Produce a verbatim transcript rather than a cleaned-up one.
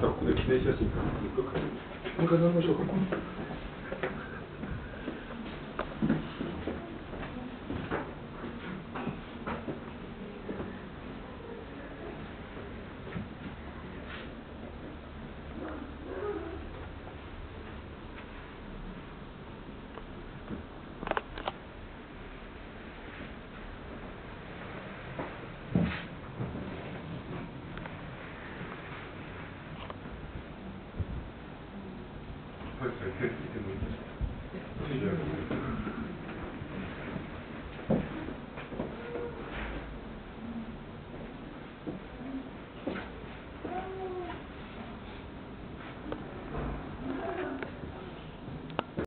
ここで記念写真撮って、もう一回撮りましょうか。